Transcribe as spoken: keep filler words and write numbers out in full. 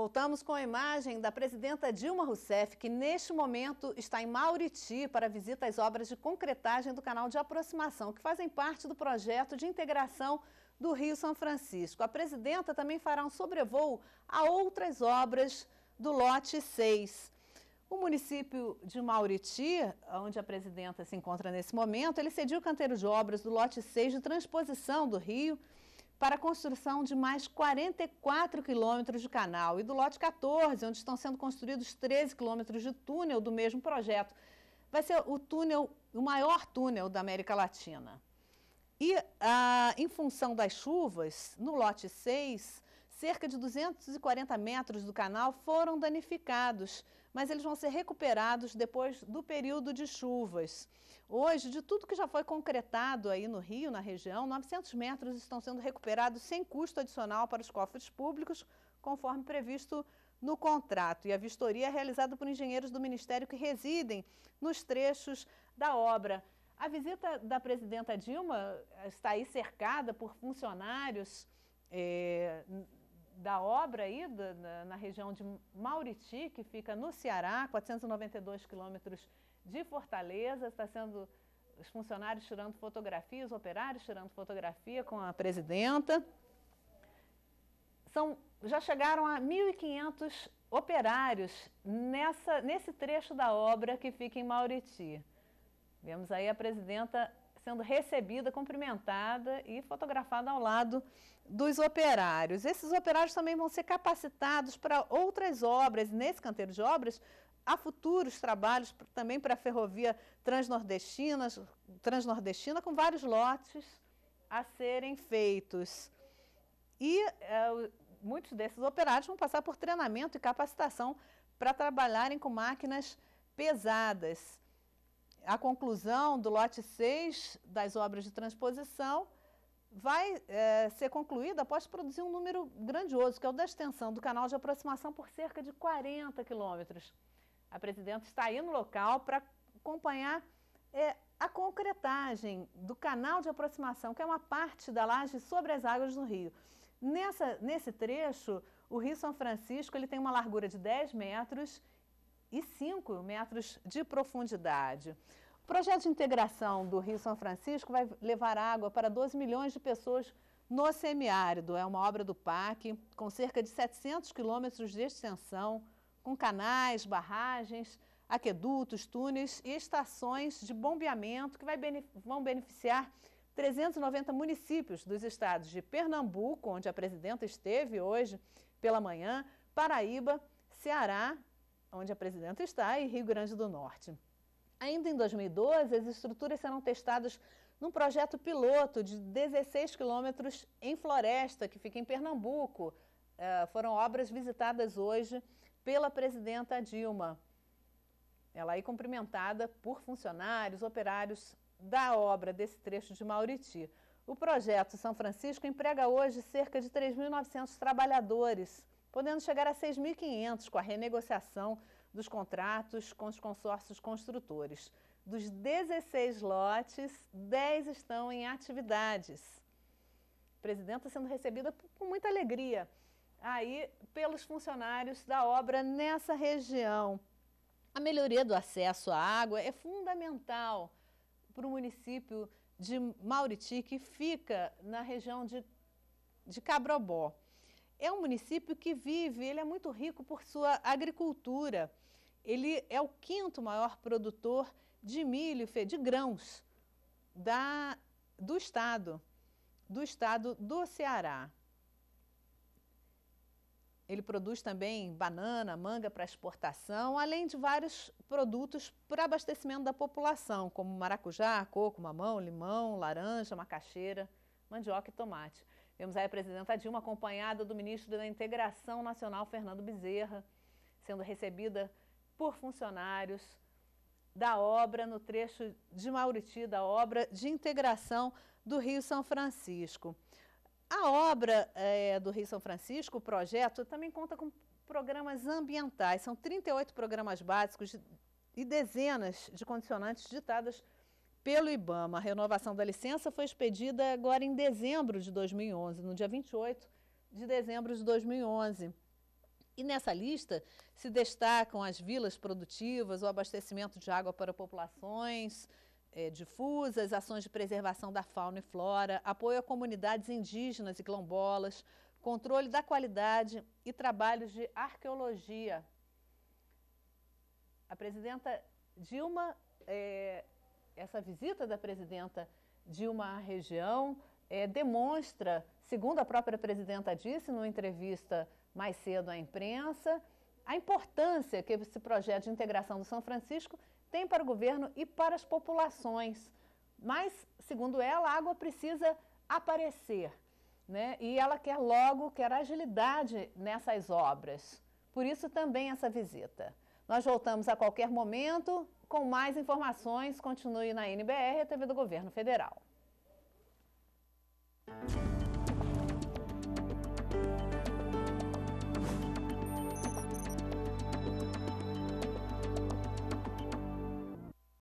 Voltamos com a imagem da presidenta Dilma Rousseff, que neste momento está em Mauriti para visita às obras de concretagem do canal de aproximação, que fazem parte do projeto de integração do Rio São Francisco. A presidenta também fará um sobrevoo a outras obras do lote seis. O município de Mauriti, onde a presidenta se encontra nesse momento, ele cediu o canteiro de obras do lote seis de transposição do rio para a construção de mais quarenta e quatro quilômetros de canal, e do lote quatorze, onde estão sendo construídos treze quilômetros de túnel do mesmo projeto. Vai ser o túnel, o maior túnel da América Latina. E, ah, em função das chuvas, no lote seis, cerca de duzentos e quarenta metros do canal foram danificados, mas eles vão ser recuperados depois do período de chuvas. Hoje, de tudo que já foi concretado aí no Rio, na região, novecentos metros estão sendo recuperados sem custo adicional para os cofres públicos, conforme previsto no contrato. E a vistoria é realizada por engenheiros do Ministério que residem nos trechos da obra. A visita da presidenta Dilma está aí cercada por funcionários é, da obra aí, da, na, na região de Mauriti, que fica no Ceará, quatrocentos e noventa e dois quilômetros de Fortaleza. Está sendo os funcionários tirando fotografia, os operários tirando fotografia com a presidenta. São, já chegaram a mil e quinhentos operários nessa, nesse trecho da obra que fica em Mauriti. Vemos aí a presidenta sendo recebida, cumprimentada e fotografada ao lado dos operários. Esses operários também vão ser capacitados para outras obras. Nesse canteiro de obras, há futuros trabalhos também para a ferrovia transnordestina, transnordestina com vários lotes a serem feitos. E é, muitos desses operários vão passar por treinamento e capacitação para trabalharem com máquinas pesadas. A conclusão do lote seis das obras de transposição vai é, ser concluída após produzir um número grandioso, que é o da extensão do canal de aproximação por cerca de quarenta quilômetros. A presidenta está aí no local para acompanhar é, a concretagem do canal de aproximação, que é uma parte da laje sobre as águas do rio. Nessa, nesse trecho, o Rio São Francisco ele tem uma largura de dez metros e cinco metros de profundidade. O projeto de integração do Rio São Francisco vai levar água para doze milhões de pessoas no semiárido. É uma obra do P A C, com cerca de setecentos quilômetros de extensão, com canais, barragens, aquedutos, túneis e estações de bombeamento que vai benef- vão beneficiar trezentos e noventa municípios dos estados de Pernambuco, onde a presidenta esteve hoje pela manhã, Paraíba, Ceará, onde a presidenta está, e Rio Grande do Norte. Ainda em dois mil e doze, as estruturas serão testadas num projeto piloto de dezesseis quilômetros em Floresta, que fica em Pernambuco. Uh, foram obras visitadas hoje pela presidenta Dilma. Ela aí cumprimentada por funcionários, operários da obra desse trecho de Mauriti. O projeto São Francisco emprega hoje cerca de três mil e novecentos trabalhadores, podendo chegar a seis mil e quinhentos com a renegociação dos contratos com os consórcios construtores. Dos dezesseis lotes, dez estão em atividades. A presidenta sendo recebida com muita alegria aí pelos funcionários da obra nessa região. A melhoria do acesso à água é fundamental para o município de Mauriti, que fica na região de, de Cabrobó. É um município que vive, ele é muito rico por sua agricultura. Ele é o quinto maior produtor de milho, de grãos da, do estado, do estado do Ceará. Ele produz também banana, manga para exportação, além de vários produtos para abastecimento da população, como maracujá, coco, mamão, limão, laranja, macaxeira, mandioca e tomate. Vemos aí a presidenta Dilma acompanhada do ministro da Integração Nacional, Fernando Bezerra, sendo recebida por funcionários da obra no trecho de Mauriti, da obra de integração do Rio São Francisco. A obra é, do Rio São Francisco, o projeto, também conta com programas ambientais. São trinta e oito programas básicos de, e dezenas de condicionantes ditadas pelo IBAMA. A renovação da licença foi expedida agora em dezembro de dois mil e onze, no dia vinte e oito de dezembro de dois mil e onze. E nessa lista se destacam as vilas produtivas, o abastecimento de água para populações é, difusas, ações de preservação da fauna e flora, apoio a comunidades indígenas e quilombolas, controle da qualidade e trabalhos de arqueologia. A presidenta Dilma, é, essa visita da presidenta Dilma à região é, demonstra, segundo a própria presidenta disse numa entrevista mais cedo à imprensa, a importância que esse projeto de integração do São Francisco tem para o governo e para as populações. Mas, segundo ela, a água precisa aparecer, né? E ela quer logo, quer agilidade nessas obras. Por isso também essa visita. Nós voltamos a qualquer momento com mais informações. Continue na N B R, a T V do Governo Federal.